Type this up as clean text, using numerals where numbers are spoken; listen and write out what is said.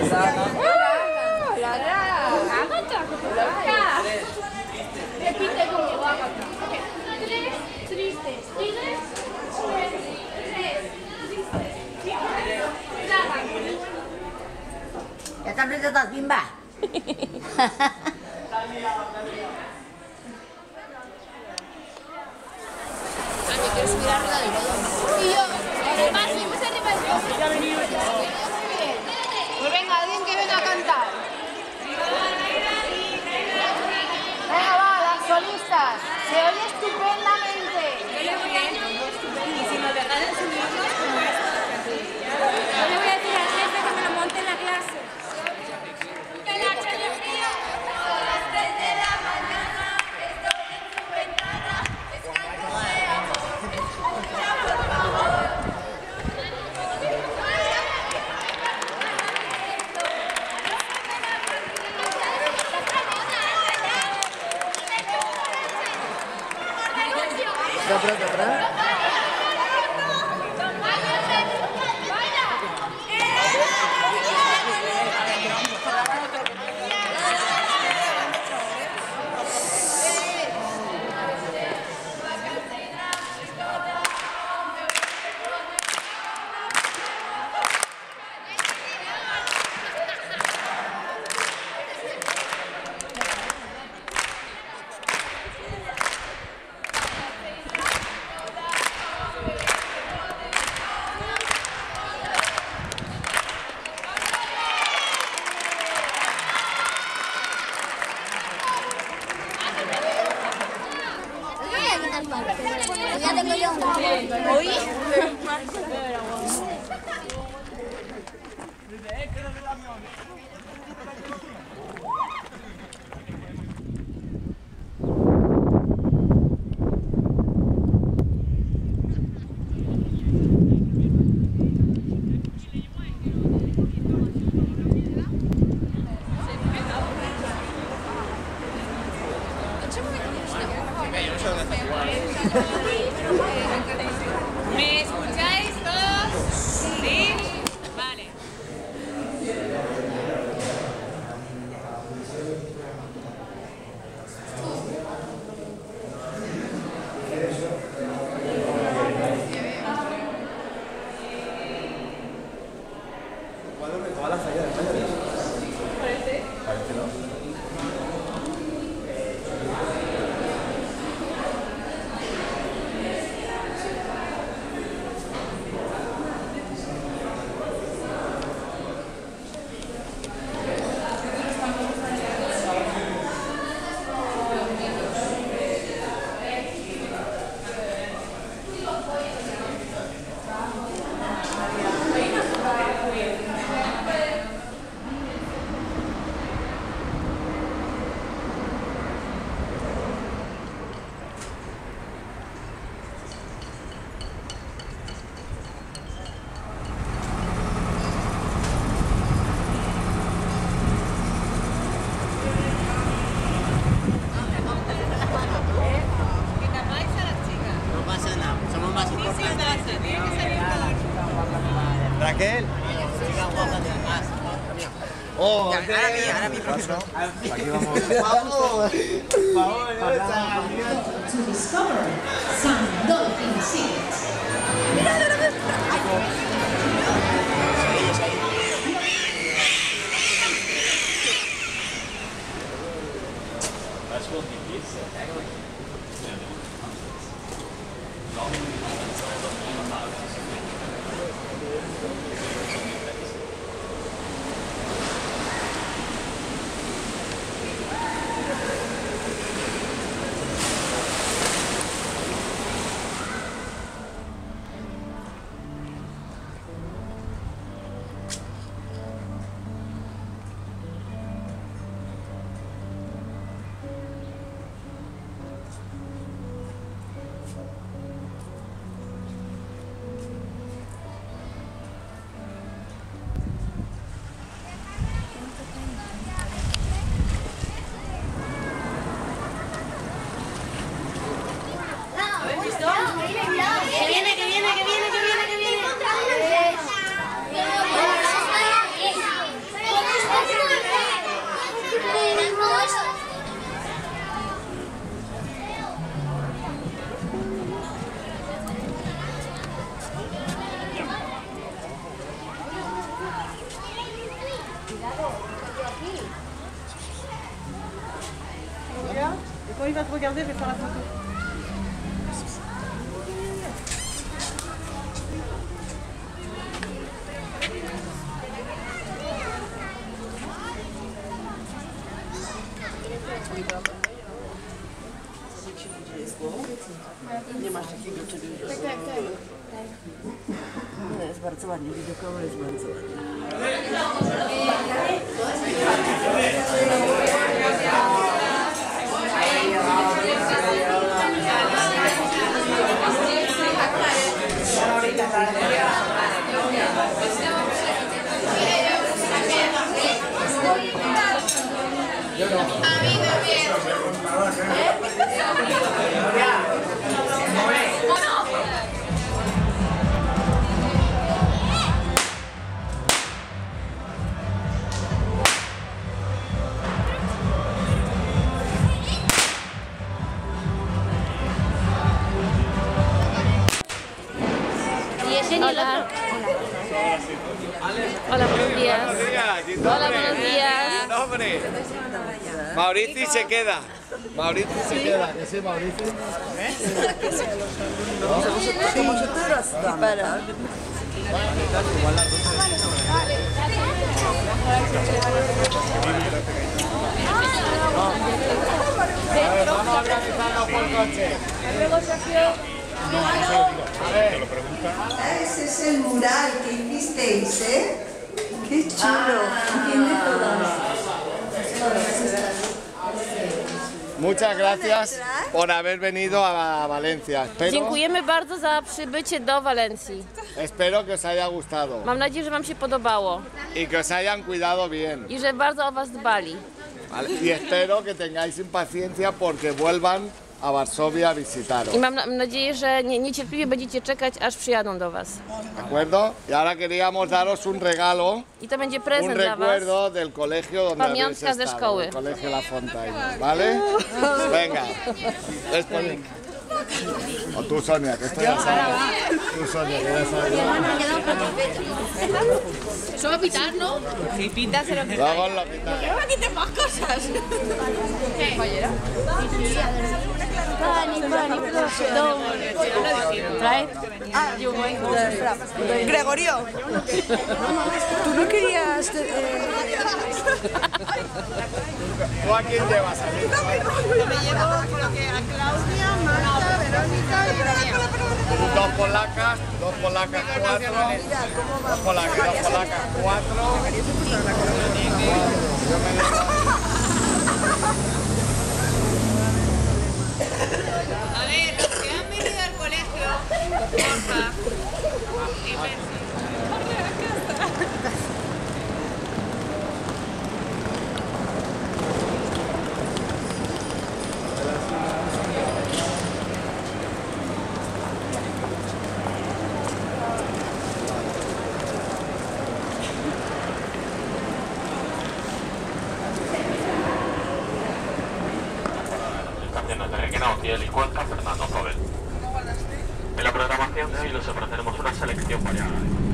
Repite conmigo, Agatha. 3 tristes tigres. 3 tristes tigres. Ya está presentada Bimba. ¿Quieres subir arriba del todo? Y yo, además, subimos arriba del todo. Pues venga, alguien que venga a cantar. Venga, va, las solistas. Se oye estupendamente. Y si nos dejaran subirnos como esto. Yo le voy a decir al jefe que me lo monte en la clase. Dobra. Ya tengo yo uno. ¿Oí? ¿Me escucháis todos? ¿Sí? Vale. Parece, ¿no? Raquel. Oh, ahora mi profesor. Aquí vamos. Por favor, To discover some dolphin secrets. Regardez, je vais faire la photo. Nie masz takiego czegoś. Tak. No jest bardzo ładnie, widokowo jest bardzo ładnie. Hola. Hola, buenos días. Hola, buenos días. Nombre. Maurici se queda. Maurici se queda. ¿Qué es Maurici? Como se te las para. Vamos a organizarlo por coche. Ese es el mural que hicisteis, ¿eh? ¡Qué chulo! Entiende Muchas gracias por haber venido a Valencia. Dziękujemy bardzo za przybycie do Walencji. Espero que os haya gustado Mam nadzieję, że wam się podobało y que os hayan cuidado bien. i że bardzo o was dbali. ¿Vale? Y espero que tengáis impaciencia porque vuelvan a Varsovia a visitaros. I mam nadzieję, że niecierpliwie będziecie czekać, aż przyjadą do was. ¿De acuerdo? Y ahora queríamos daros un regalo, I to będzie un prezent dla was. recuerdo del colegio donde habéis Pamiątka ze estado, szkoły. el colegio La Fontaine, ¿vale? Venga. Después. O tú, Sonia, que esto ya sabes. Tú, Sonia, que ya sabes. Eso va a pitar, ¿no? Si pintas se lo que Luego lo quitas. no me quites más cosas. Gregorio, tú no querías... ¿Tú a quién llevas a mí? Yo me llevo creo que a Claudia, Marta, Verónica y Daniel. Dos polacas, cuatro. Dos polacas, cuatro. Yo me llevo... A ver, los que han venido al colegio, porfa. Y el Cuenca Fernando Joven. En la programación de hoy les ofreceremos una selección variada.